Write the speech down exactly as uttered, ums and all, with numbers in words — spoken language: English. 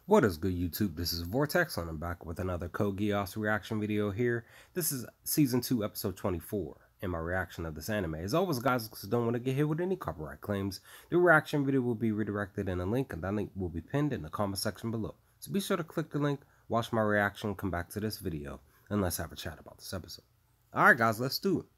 What is good, YouTube? This is Vortex and I'm back with another Code Geass reaction video here. This is season two episode twenty-four in my reaction of this anime. As always, guys, because I don't want to get hit with any copyright claims, the reaction video will be redirected in a link, and that link will be pinned in the comment section below. So be sure to click the link, watch my reaction, come back to this video, and let's have a chat about this episode. Alright guys, let's do it.